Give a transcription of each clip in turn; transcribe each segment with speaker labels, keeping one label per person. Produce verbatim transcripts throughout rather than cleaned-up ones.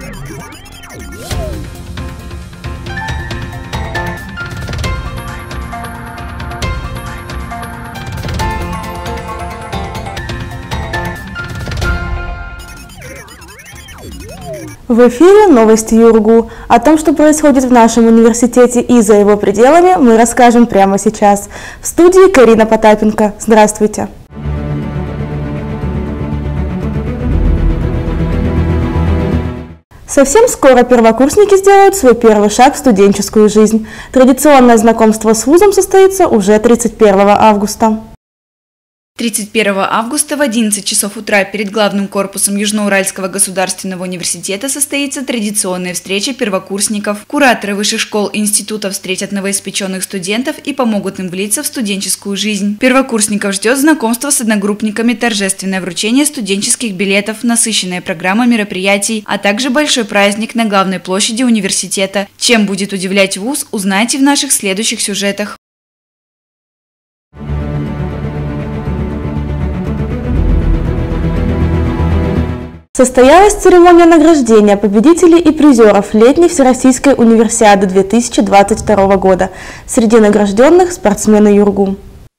Speaker 1: В эфире новости ЮрГУ. О том, что происходит в нашем университете и за его пределами, мы расскажем прямо сейчас. В студии Карина Потапенко. Здравствуйте. Совсем скоро первокурсники сделают свой первый шаг в студенческую жизнь. Традиционное знакомство с вузом состоится уже тридцать первого августа.
Speaker 2: тридцать первого августа в одиннадцать часов утра перед главным корпусом Южноуральского государственного университета состоится традиционная встреча первокурсников. Кураторы высших школ и институтов встретят новоиспеченных студентов и помогут им влиться в студенческую жизнь. Первокурсников ждет знакомство с одногруппниками, торжественное вручение студенческих билетов, насыщенная программа мероприятий, а также большой праздник на главной площади университета. Чем будет удивлять вуз, узнаете в наших следующих сюжетах.
Speaker 1: Состоялась церемония награждения победителей и призеров летней Всероссийской универсиады две тысячи двадцать второго года. Среди награжденных спортсмены ЮрГУ.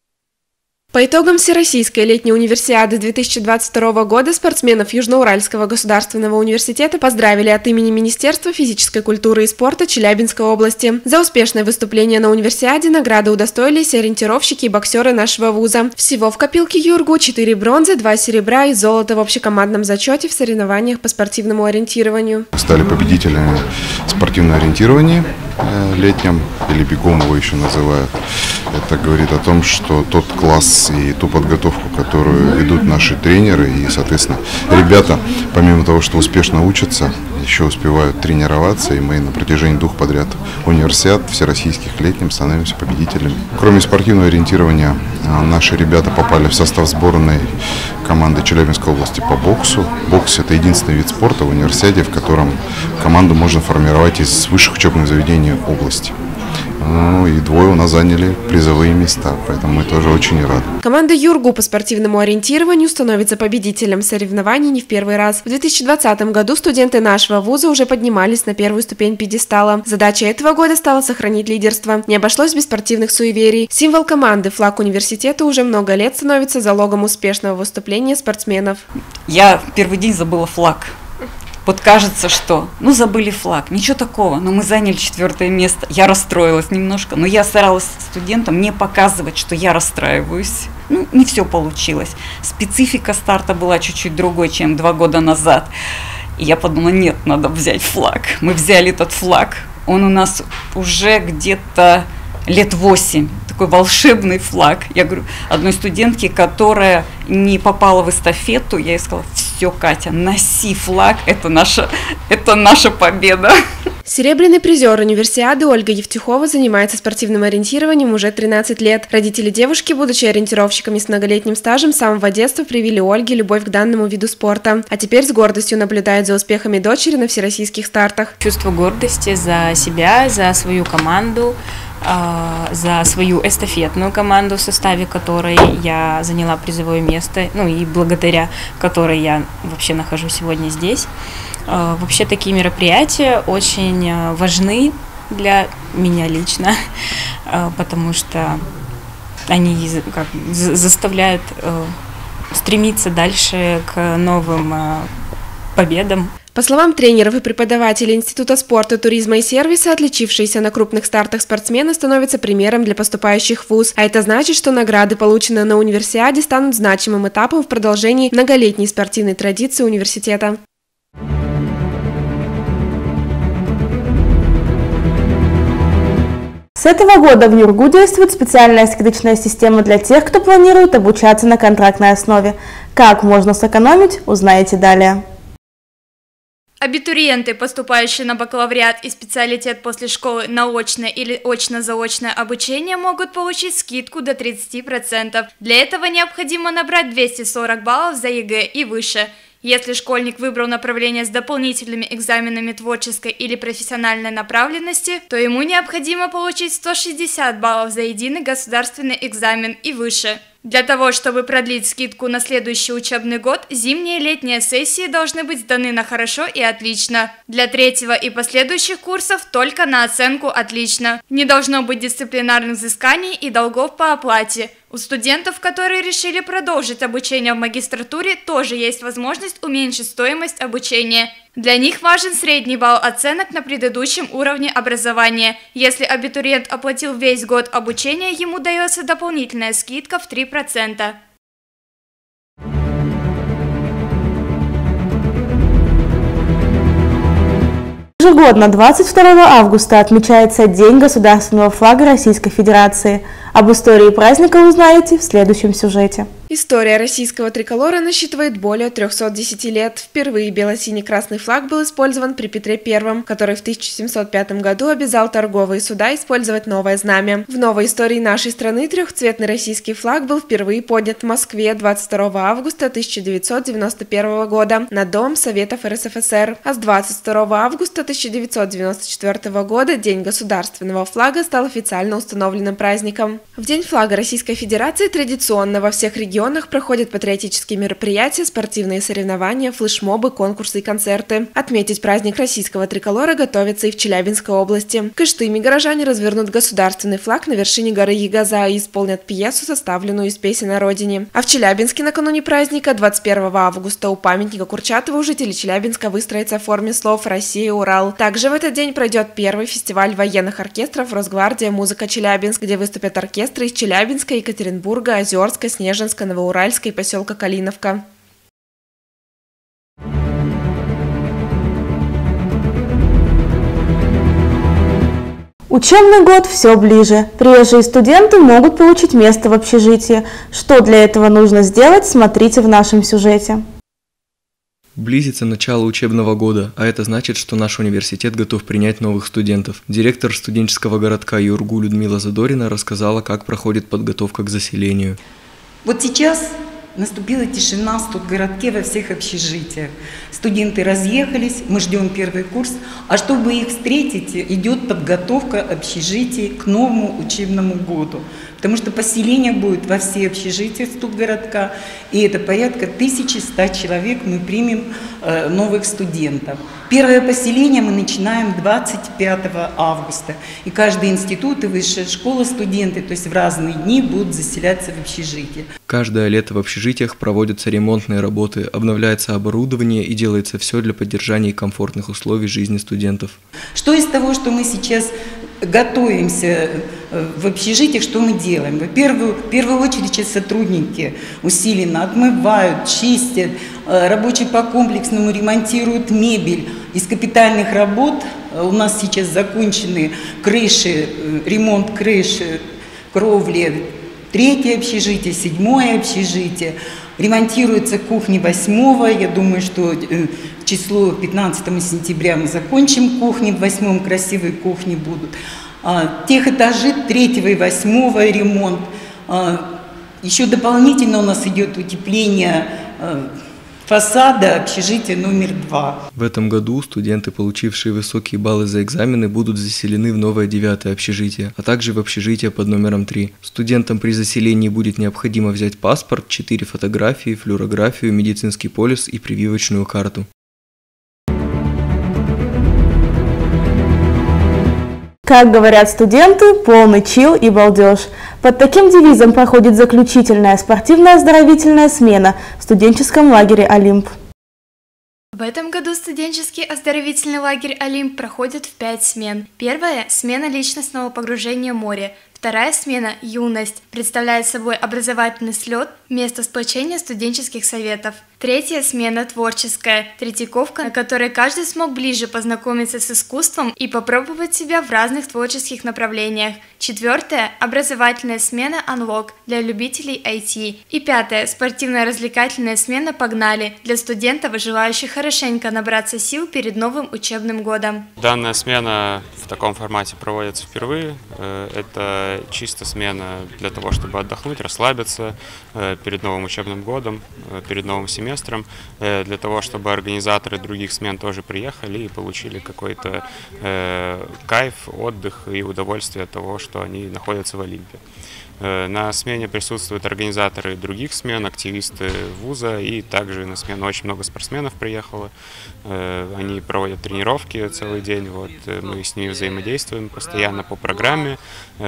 Speaker 3: По итогам Всероссийской летней универсиады две тысячи двадцать второго года спортсменов Южноуральского государственного университета поздравили от имени Министерства физической культуры и спорта Челябинской области. За успешное выступление на универсиаде награды удостоились ориентировщики и боксеры нашего вуза. Всего в копилке ЮрГУ четыре бронзы, два серебра и золото в общекомандном зачете в соревнованиях по спортивному ориентированию.
Speaker 4: Стали победителями спортивного ориентирования летнем, или бегом его еще называют. Это говорит о том, что тот класс и ту подготовку, которую ведут наши тренеры и, соответственно, ребята, помимо того, что успешно учатся, еще успевают тренироваться, и мы на протяжении двух подряд универсиад всероссийских летним становимся победителями. Кроме спортивного ориентирования, наши ребята попали в состав сборной команды Челябинской области по боксу. Бокс – это единственный вид спорта в универсиаде, в котором команду можно формировать из высших учебных заведений области. Ну и двое у нас заняли призовые места, поэтому мы тоже очень рады.
Speaker 3: Команда ЮрГУ по спортивному ориентированию становится победителем соревнований не в первый раз. В две тысячи двадцатом году студенты нашего вуза уже поднимались на первую ступень пьедестала. Задача этого года стала сохранить лидерство. Не обошлось без спортивных суеверий. Символ команды, флаг университета, уже много лет становится залогом успешного выступления спортсменов.
Speaker 5: Я в первый день забыла флаг. Вот кажется, что, ну, забыли флаг, ничего такого, но мы заняли четвертое место. Я расстроилась немножко, но я старалась студентам не показывать, что я расстраиваюсь. Ну, не все получилось. Специфика старта была чуть-чуть другой, чем два года назад. И я подумала, нет, надо взять флаг. Мы взяли этот флаг, он у нас уже где-то лет восемь. Такой волшебный флаг. Я говорю одной студентке, которая не попала в эстафету, я ей сказала: все, Катя, носи флаг, это наша, это наша победа.
Speaker 3: Серебряный призер универсиады Ольга Евтюхова занимается спортивным ориентированием уже тринадцать лет. Родители девушки, будучи ориентировщиками с многолетним стажем, с самого детства привили Ольге любовь к данному виду спорта. А теперь с гордостью наблюдает за успехами дочери на всероссийских стартах.
Speaker 6: Чувство гордости за себя, за свою команду, за свою эстафетную команду, в составе которой я заняла призовое место, ну и благодаря которой я вообще нахожусь сегодня здесь. Вообще такие мероприятия очень важны для меня лично, потому что они как, заставляют стремиться дальше к новым победам.
Speaker 3: По словам тренеров и преподавателей Института спорта, туризма и сервиса, отличившиеся на крупных стартах спортсмены становятся примером для поступающих в вуз. А это значит, что награды, полученные на универсиаде, станут значимым этапом в продолжении многолетней спортивной традиции университета.
Speaker 1: С этого года в ЮрГУ действует специальная скидочная система для тех, кто планирует обучаться на контрактной основе. Как можно сэкономить, узнаете далее.
Speaker 7: Абитуриенты, поступающие на бакалавриат и специалитет после школы на очное или очно-заочное обучение, могут получить скидку до тридцати процентов. Для этого необходимо набрать двести сорок баллов за ЕГЭ и выше. Если школьник выбрал направление с дополнительными экзаменами творческой или профессиональной направленности, то ему необходимо получить сто шестьдесят баллов за единый государственный экзамен и выше. Для того, чтобы продлить скидку на следующий учебный год, зимние и летние сессии должны быть сданы на хорошо и отлично. Для третьего и последующих курсов только на оценку отлично. Не должно быть дисциплинарных взысканий и долгов по оплате. У студентов, которые решили продолжить обучение в магистратуре, тоже есть возможность уменьшить стоимость обучения. Для них важен средний балл оценок на предыдущем уровне образования. Если абитуриент оплатил весь год обучения, ему дается дополнительная скидка в три процента.
Speaker 1: Ежегодно двадцать второго августа отмечается День государственного флага Российской Федерации. Об истории праздника узнаете в следующем сюжете.
Speaker 3: История российского триколора насчитывает более трёхсот десяти лет. Впервые бело-синий-красный флаг был использован при Петре Первом, который в тысяча семьсот пятом году обязал торговые суда использовать новое знамя. В новой истории нашей страны трехцветный российский флаг был впервые поднят в Москве двадцать второго августа тысяча девятьсот девяносто первого года на Дом Советов эр эс эф эс эр, а с двадцать второго августа тысяча девятьсот девяносто четвёртого года День государственного флага стал официально установленным праздником. В День флага Российской Федерации традиционно во всех регионах В регионах проходят патриотические мероприятия, спортивные соревнования, флешмобы, конкурсы и концерты. Отметить праздник российского триколора готовятся и в Челябинской области. В Кыштыме горожане развернут государственный флаг на вершине горы Ягоза и исполнят пьесу, составленную из песен о родине. А в Челябинске накануне праздника, двадцать первого августа, у памятника Курчатову жители Челябинска выстроятся в форме слов «Россия, Урал». Также в этот день пройдет первый фестиваль военных оркестров «Росгвардия. Музыка Челябинск», где выступят оркестры из Челябинска, Екатеринбурга, Озерска, Снежинска, Новоуральска и поселка Калиновка.
Speaker 1: Учебный год все ближе. Приезжие студенты могут получить место в общежитии. Что для этого нужно сделать, смотрите в нашем сюжете.
Speaker 8: Близится начало учебного года, а это значит, что наш университет готов принять новых студентов. Директор студенческого городка Юргу Людмила Задорина рассказала, как проходит подготовка к заселению.
Speaker 5: Вот сейчас наступила тишина в студгородке во всех общежитиях. Студенты разъехались, мы ждем первый курс, а чтобы их встретить, идет подготовка общежитий к новому учебному году. Потому что поселение будет во все общежития студгородка, и это порядка тысячи ста человек мы примем э, новых студентов. Первое поселение мы начинаем двадцать пятого августа, и каждый институт и высшая школа студенты, то есть в разные дни будут заселяться в общежитие.
Speaker 8: Каждое лето в общежитиях проводятся ремонтные работы, обновляется оборудование и делается все для поддержания комфортных условий жизни студентов.
Speaker 5: Что из того, что мы сейчас готовимся в общежитиях, что мы делаем? Во-первых, в первую очередь сейчас сотрудники усиленно отмывают, чистят, рабочие по комплексному ремонтируют мебель. Из капитальных работ у нас сейчас закончены крыши, ремонт крыши, кровли, третье общежитие, седьмое общежитие. Ремонтируется кухня восьмого, я думаю, что число пятнадцатого сентября мы закончим кухни, в восьмом красивые кухни будут. Тех этажей третьего и восьмого ремонт. Еще дополнительно у нас идет утепление фасада общежития номер два.
Speaker 8: В этом году студенты, получившие высокие баллы за экзамены, будут заселены в новое девятое общежитие, а также в общежитие под номером три. Студентам при заселении будет необходимо взять паспорт, четыре фотографии, флюорографию, медицинский полис и прививочную карту.
Speaker 1: Как говорят студенты, полный чил и балдеж. Под таким девизом проходит заключительная спортивно-оздоровительная смена в студенческом лагере «Олимп».
Speaker 7: В этом году студенческий оздоровительный лагерь «Олимп» проходит в пять смен. Первая – смена личностного погружения в море. Вторая смена «Юность» представляет собой образовательный слет, место сплочения студенческих советов. Третья смена «Творческая» – Третьяковка, на которой каждый смог ближе познакомиться с искусством и попробовать себя в разных творческих направлениях. Четвертая – образовательная смена «Unlock» для любителей ай ти. И пятая – спортивно-развлекательная смена «Погнали» для студентов, желающих хорошенько набраться сил перед новым учебным годом.
Speaker 9: Данная смена в таком формате проводится впервые. Это чисто смена для того, чтобы отдохнуть, расслабиться перед новым учебным годом, перед новым семестром. семестром, для того, чтобы организаторы других смен тоже приехали и получили какой-то кайф, отдых и удовольствие от того, что они находятся в Олимпе. На смене присутствуют организаторы других смен, активисты вуза, и также на смену очень много спортсменов приехало. Они проводят тренировки целый день, вот, мы с ними взаимодействуем постоянно по программе,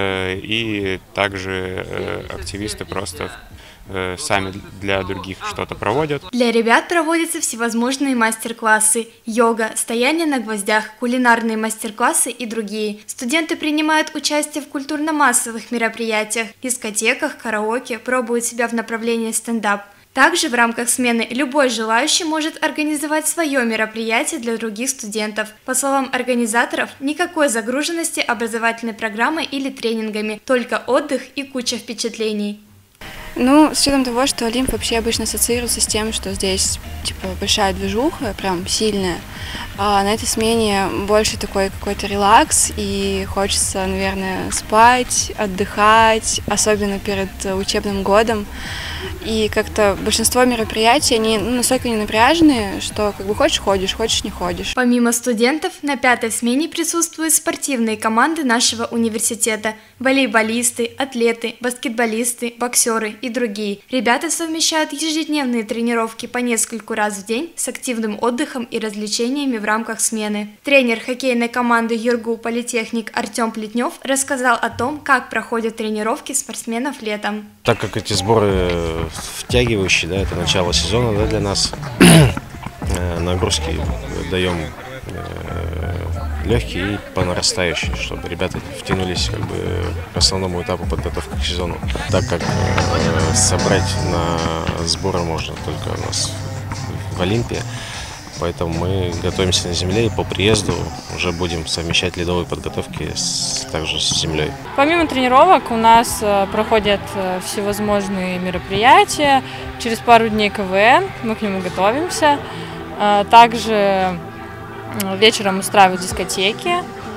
Speaker 9: и также активисты просто сами для других что-то проводят.
Speaker 7: Для ребят проводятся всевозможные мастер-классы, йога, стояние на гвоздях, кулинарные мастер-классы и другие. Студенты принимают участие в культурно-массовых мероприятиях, дискотеках, караоке, пробуют себя в направлении стендап. Также в рамках смены любой желающий может организовать свое мероприятие для других студентов. По словам организаторов, никакой загруженности образовательной программой или тренингами, только отдых и куча впечатлений.
Speaker 10: Ну, с учетом того, что Олимп вообще обычно ассоциируется с тем, что здесь типа большая движуха, прям сильная, а на этой смене больше такой какой-то релакс, и хочется, наверное, спать, отдыхать, особенно перед учебным годом. И как-то большинство мероприятий, они ну, настолько не напряженные, что как бы хочешь ходишь, хочешь не ходишь.
Speaker 7: Помимо студентов, на пятой смене присутствуют спортивные команды нашего университета, волейболисты, атлеты, баскетболисты, боксеры и другие. Ребята совмещают ежедневные тренировки по нескольку раз в день с активным отдыхом и развлечениями в рамках смены. Тренер хоккейной команды ЮрГУ «Политехник» Артем Плетнев рассказал о том, как проходят тренировки спортсменов летом.
Speaker 11: Так как эти сборы втягивающие, да, это начало сезона, да, для нас, нагрузки даем легкие и по нарастающей, чтобы ребята втянулись как бы к основному этапу подготовки к сезону. Так как э, собрать на сборы можно только у нас в Олимпе, поэтому мы готовимся на земле и по приезду уже будем совмещать ледовые подготовки с, также с землей.
Speaker 6: Помимо тренировок у нас проходят всевозможные мероприятия. Через пару дней КВН, мы к нему готовимся. Также вечером устраивают дискотеки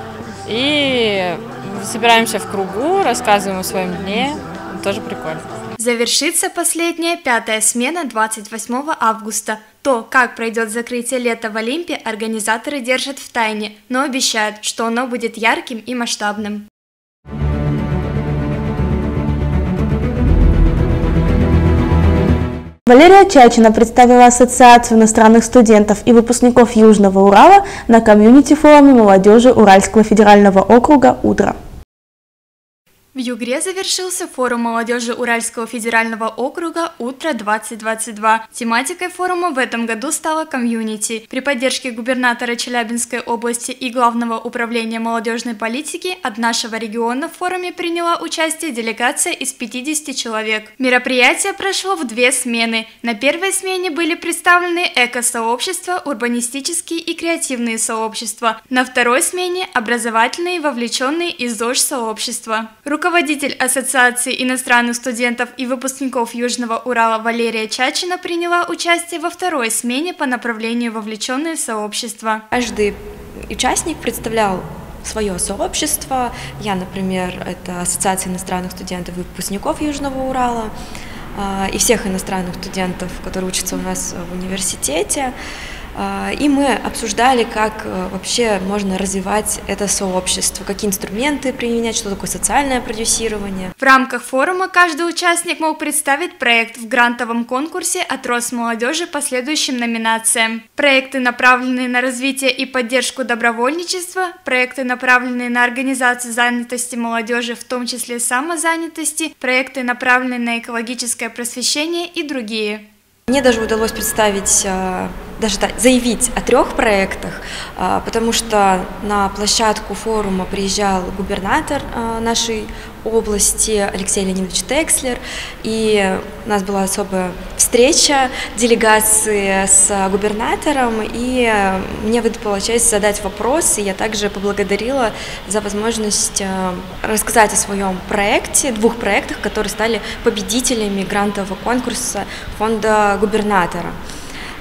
Speaker 6: и собираемся в кругу, рассказываем о своем дне. Тоже прикольно.
Speaker 7: Завершится последняя пятая смена двадцать восьмого августа. То, как пройдет закрытие лета в Олимпе, организаторы держат в тайне, но обещают, что оно будет ярким и масштабным.
Speaker 1: Валерия Чачина представила Ассоциацию иностранных студентов и выпускников Южного Урала на комьюнити-форуме молодежи Уральского федерального округа «Утро».
Speaker 7: В Югре завершился форум молодежи Уральского федерального округа «Утро-двадцать двадцать два». Тематикой форума в этом году стала комьюнити. При поддержке губернатора Челябинской области и Главного управления молодежной политики от нашего региона в форуме приняла участие делегация из пятидесяти человек. Мероприятие прошло в две смены. На первой смене были представлены эко-сообщества, урбанистические и креативные сообщества. На второй смене – образовательные, вовлеченные и ЗОЖ-сообщества. Руководитель Ассоциации иностранных студентов и выпускников Южного Урала Валерия Чачина приняла участие во второй смене по направлению вовлеченные сообщества.
Speaker 12: Каждый участник представлял свое сообщество. Я, например, это Ассоциация иностранных студентов и выпускников Южного Урала и всех иностранных студентов, которые учатся у нас в университете. И мы обсуждали, как вообще можно развивать это сообщество, какие инструменты применять, что такое социальное продюсирование.
Speaker 7: В рамках форума каждый участник мог представить проект в грантовом конкурсе от Росмолодежи по следующим номинациям. Проекты, направленные на развитие и поддержку добровольничества, проекты, направленные на организацию занятости молодежи, в том числе самозанятости, проекты, направленные на экологическое просвещение и другие.
Speaker 12: Мне даже удалось представить, даже заявить о трех проектах, потому что на площадку форума приезжал губернатор нашей области Алексей Леонидович Текслер, и у нас была особая встреча делегации с губернатором, и мне выпала честь задать вопросы. Я также поблагодарила за возможность рассказать о своем проекте, двух проектах, которые стали победителями грантового конкурса фонда губернатора.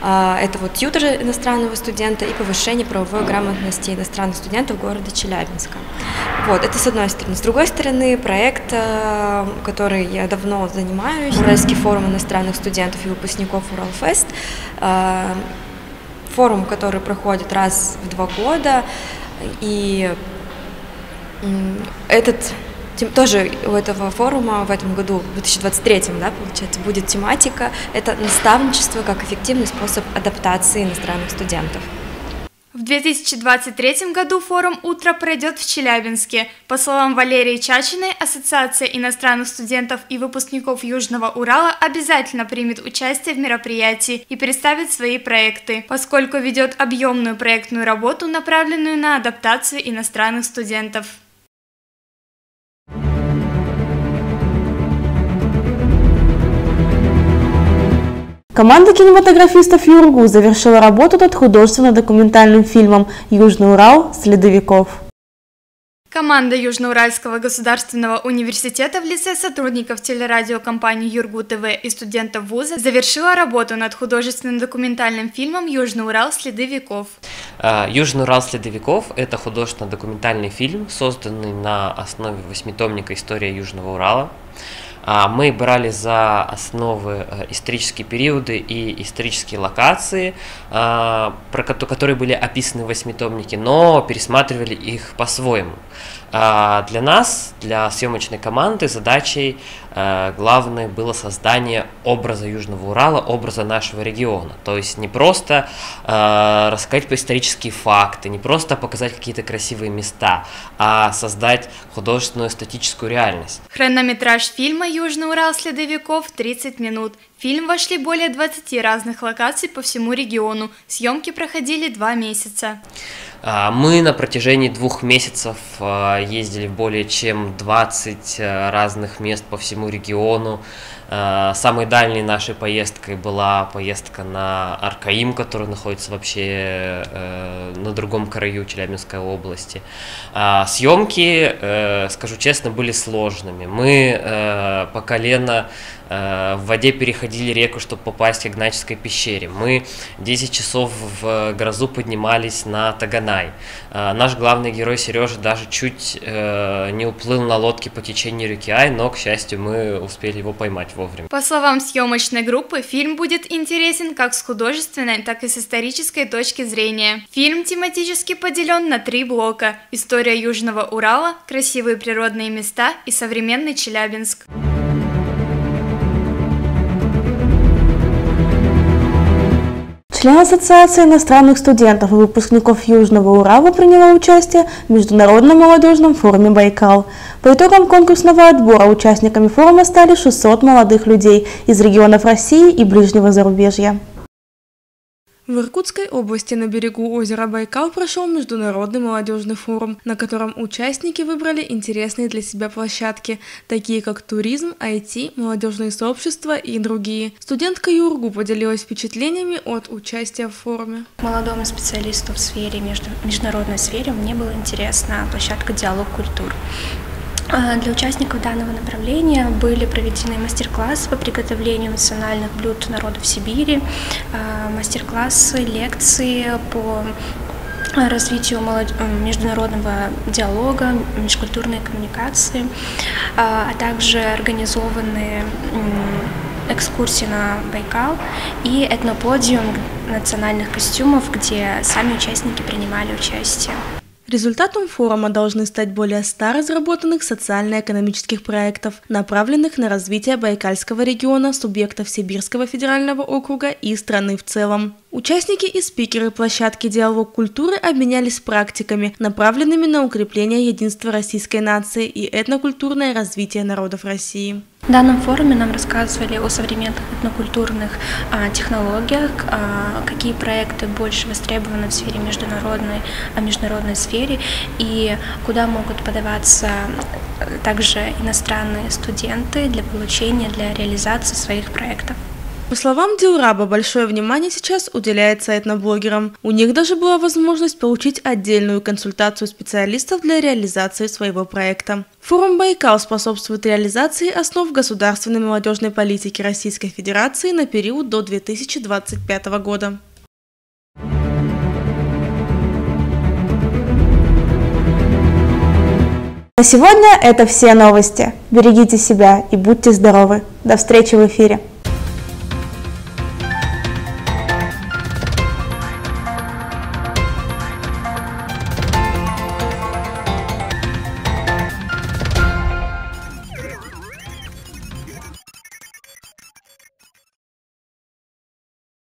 Speaker 12: Это вот тьютер иностранного студента и повышение правовой грамотности иностранных студентов города Челябинска. Вот, это с одной стороны. С другой стороны, проект, который я давно занимаюсь, Уральский форум иностранных студентов и выпускников Уралфест, форум, который проходит раз в два года, и этот тоже у этого форума в этом году, в две тысячи двадцать третьем, да, получается, будет тематика, это наставничество как эффективный способ адаптации иностранных студентов.
Speaker 7: В две тысячи двадцать третьем году форум «Утро» пройдет в Челябинске. По словам Валерии Чачиной, Ассоциация иностранных студентов и выпускников Южного Урала обязательно примет участие в мероприятии и представит свои проекты, поскольку ведет объемную проектную работу, направленную на адаптацию иностранных студентов.
Speaker 1: Команда кинематографистов ЮрГУ завершила работу над художественно-документальным фильмом «Южный Урал. Следы веков».
Speaker 7: Команда Южноуральского государственного университета в лице сотрудников телерадиокомпании ЮрГУ ТВ и студентов вуза завершила работу над художественно-документальным фильмом «Южный Урал. Следы веков».
Speaker 13: «Южный Урал. Следы веков» – это художественно-документальный фильм, созданный на основе восьмитомника «История Южного Урала». Мы брали за основы исторические периоды и исторические локации, которые были описаны в восьмитомнике, но пересматривали их по-своему. Для нас, для съемочной команды, задачей главной было создание образа Южного Урала, образа нашего региона. То есть не просто рассказать исторические факты, не просто показать какие-то красивые места, а создать художественную эстетическую реальность.
Speaker 7: Хронометраж фильма «Южный Урал. Следы веков» тридцать минут. В фильм вошли более двадцати разных локаций по всему региону. Съемки проходили два месяца.
Speaker 13: Мы на протяжении двух месяцев ездили в более чем двадцать разных мест по всему региону. Самой дальней нашей поездкой была поездка на Аркаим, который находится вообще на другом краю Челябинской области. Съемки, скажу честно, были сложными. Мы по колено в воде переходили реку, чтобы попасть к Игнатьевской пещере. Мы десять часов в грозу поднимались на Таганай. Наш главный герой Сережа даже чуть не уплыл на лодке по течению реки Ай, но, к счастью, мы успели его поймать вовремя.
Speaker 7: По словам съемочной группы, фильм будет интересен как с художественной, так и с исторической точки зрения. Фильм тематически поделен на три блока: история Южного Урала, красивые природные места и современный Челябинск.
Speaker 1: Член Ассоциации иностранных студентов и выпускников Южного Урала приняла участие в Международном молодежном форуме «Байкал». По итогам конкурсного отбора участниками форума стали шестьсот молодых людей из регионов России и ближнего зарубежья.
Speaker 3: В Иркутской области на берегу озера Байкал прошел Международный молодежный форум, на котором участники выбрали интересные для себя площадки, такие как туризм, ай ти, молодежные сообщества и другие. Студентка ЮрГУ поделилась впечатлениями от участия в форуме.
Speaker 14: Молодому специалисту в сфере, между, международной сфере мне было интересна площадка «Диалог культур». Для участников данного направления были проведены мастер-классы по приготовлению национальных блюд народов Сибири, мастер-классы, лекции по развитию международного диалога, межкультурной коммуникации, а также организованы экскурсии на Байкал и этноподиум национальных костюмов, где сами участники принимали участие.
Speaker 3: Результатом форума должны стать более ста разработанных социально-экономических проектов, направленных на развитие Байкальского региона, субъектов Сибирского федерального округа и страны в целом. Участники и спикеры площадки «Диалог культуры» обменялись практиками, направленными на укрепление единства российской нации и этнокультурное развитие народов России.
Speaker 14: В данном форуме нам рассказывали о современных этнокультурных а, технологиях, а, какие проекты больше востребованы в сфере международной, а международной сфере и куда могут подаваться также иностранные студенты для получения, для реализации своих проектов.
Speaker 1: По словам Дилраба, большое внимание сейчас уделяется этноблогерам. У них даже была возможность получить отдельную консультацию специалистов для реализации своего проекта. Форум «Байкал» способствует реализации основ государственной молодежной политики Российской Федерации на период до две тысячи двадцать пятого года. На сегодня это все новости. Берегите себя и будьте здоровы. До встречи в эфире.